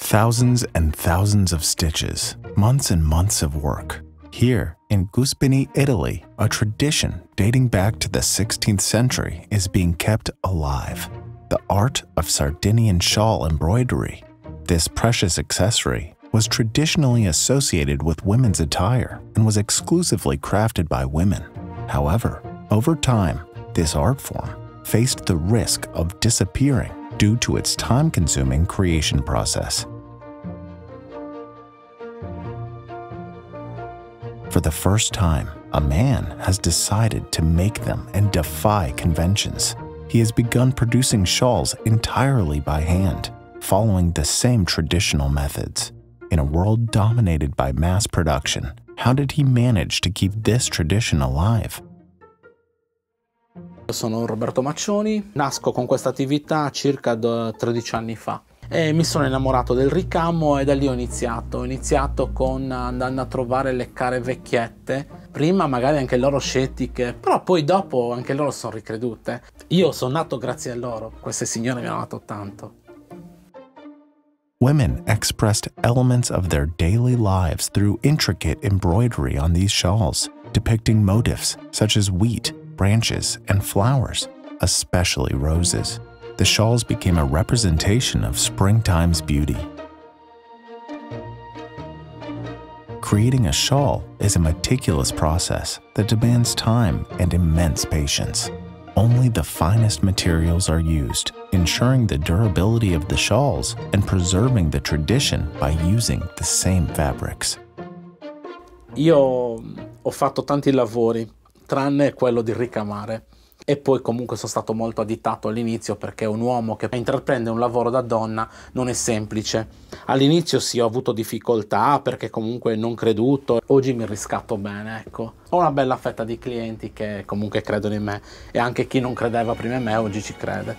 Thousands and thousands of stitches, months and months of work. Here, in Guspini, Italy, a tradition dating back to the 16th century is being kept alive. The art of Sardinian shawl embroidery. This precious accessory was traditionally associated with women's attire and was exclusively crafted by women. However, over time, this art form faced the risk of disappearing due to its time-consuming creation process. For the first time, a man has decided to make them and defy conventions. He has begun producing shawls entirely by hand, following the same traditional methods. In a world dominated by mass production, how did he manage to keep this tradition alive? Sono Roberto Maccioni, nasco con questa attività circa 13 anni fa e mi sono innamorato del ricamo e da lì ho iniziato con andando a trovare le care vecchiette, prima magari anche loro scettiche, però poi dopo anche loro sono ricredute. Io sono nato grazie a loro, queste signore mi hanno dato tanto. Women expressed elements of their daily lives through intricate embroidery on these shawls, depicting motifs such as wheat, branches, and flowers, especially roses. The shawls became a representation of springtime's beauty. Creating a shawl is a meticulous process that demands time and immense patience. Only the finest materials are used, ensuring the durability of the shawls and preserving the tradition by using the same fabrics. Io ho fatto tanti lavori, tranne quello di ricamare. E poi comunque sono stato molto additato all'inizio perché un uomo che intraprende un lavoro da donna non è semplice. All'inizio sì, ho avuto difficoltà perché comunque non creduto. Oggi mi riscatto bene, ecco. Ho una bella fetta di clienti che comunque credono in me e anche chi non credeva prima in me oggi ci crede.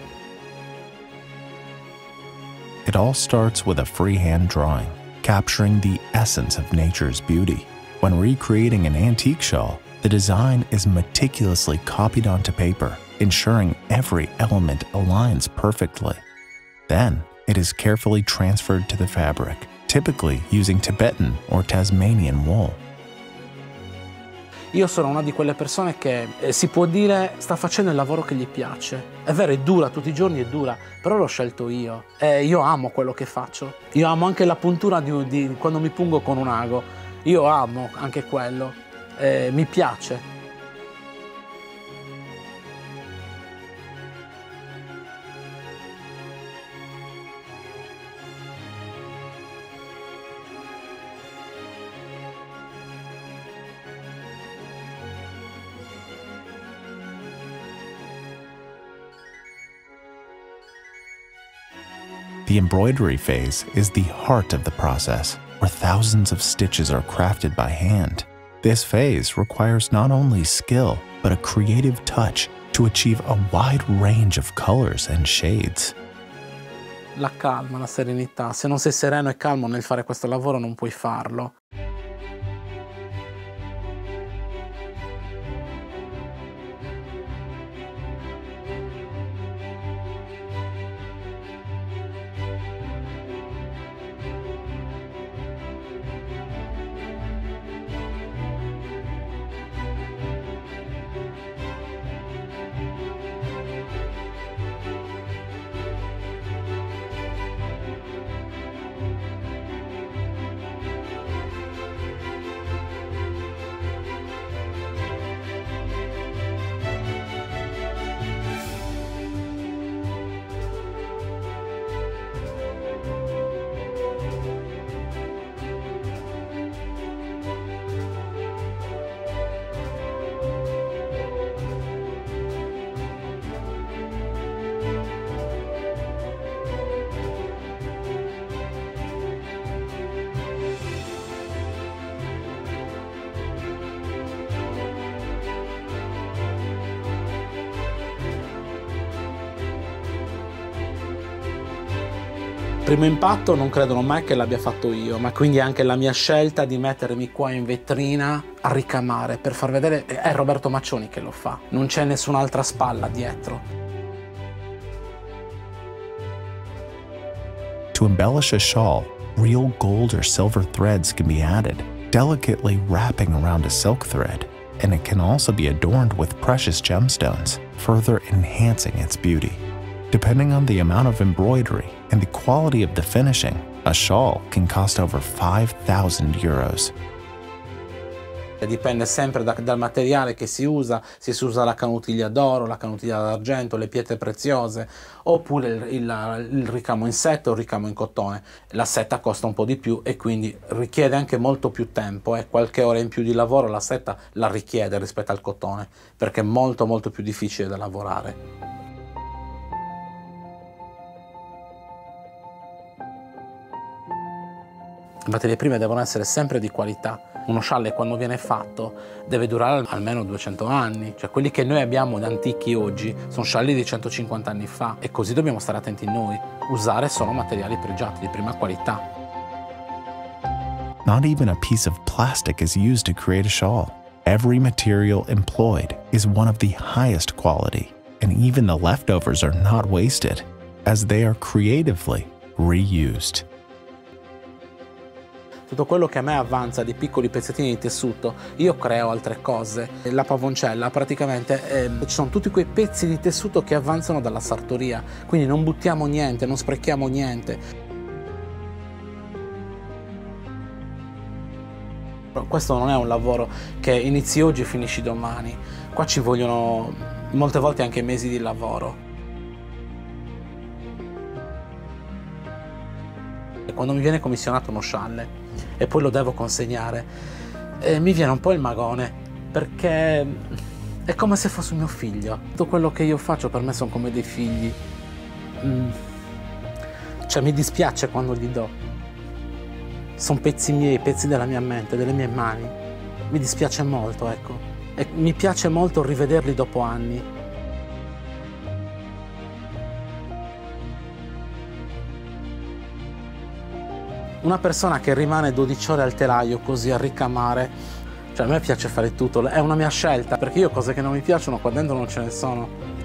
It all starts with a freehand drawing, capturing the essence of nature's beauty. When recreating an antique shawl, the design is meticulously copied onto paper, ensuring every element aligns perfectly. Then, it is carefully transferred to the fabric, typically using Tibetan or Tasmanian wool. Io sono una di quelle persone che si può dire sta facendo il lavoro che gli piace. È vero, è dura, tutti i giorni è dura, però l'ho scelto io. Io amo quello che faccio. Io amo anche la puntura di quando mi pungo con un ago. Io amo anche quello. Mi piace. The embroidery phase is the heart of the process, where thousands of stitches are crafted by hand. This phase requires not only skill, but a creative touch to achieve a wide range of colors and shades. La calma, la serenità. Se non sei sereno e calmo nel fare questo lavoro non puoi farlo. Primo impatto non credono mai che l'abbia fatto io, ma quindi anche la mia scelta di mettermi qua in vetrina a ricamare per far vedere è Roberto Maccioni che lo fa, non c'è nessun'altra spalla dietro. To embellish a shawl, real gold or silver threads can be added, delicately wrapping around a silk thread, and it can also be adorned with precious gemstones, further enhancing its beauty. Depending on the amount of embroidery and the quality of the finishing, a shawl can cost over 5,000 euros. Dipende sempre dal materiale che si usa, se si usa la canutiglia d'oro, la canutiglia d'argento, le pietre preziose, oppure il ricamo in seta o il ricamo in cotone. La seta costa un po' di più e quindi richiede anche molto più tempo, qualche ora in più di lavoro la seta la richiede rispetto al cotone, perché è molto più difficile da lavorare. Le materie prime devono essere sempre di qualità. Uno scialle quando viene fatto deve durare almeno 200 anni, cioè quelli che noi abbiamo da antichi oggi sono scialli di 150 anni fa e così dobbiamo stare attenti noi, usare solo materiali pregiati di prima qualità. Not even a piece of plastic is used to create a shawl. Every material employed is one of the highest quality, and even the leftovers are not wasted, as they are creatively reused. Tutto quello che a me avanza di piccoli pezzettini di tessuto, io creo altre cose. La pavoncella praticamente ci sono tutti quei pezzi di tessuto che avanzano dalla sartoria, quindi non buttiamo niente, non sprechiamo niente. Questo non è un lavoro che inizi oggi e finisci domani, qua ci vogliono molte volte anche mesi di lavoro. Quando mi viene commissionato uno scialle e poi lo devo consegnare, mi viene un po' il magone, perché è come se fosse un mio figlio. Tutto quello che io faccio per me sono come dei figli. Cioè mi dispiace quando gli do. Sono pezzi miei, pezzi della mia mente, delle mie mani. Mi dispiace molto, ecco. E mi piace molto rivederli dopo anni. Una persona che rimane 12 ore al telaio così a ricamare, cioè a me piace fare tutto, è una mia scelta, perché io cose che non mi piacciono qua dentro non ce ne sono.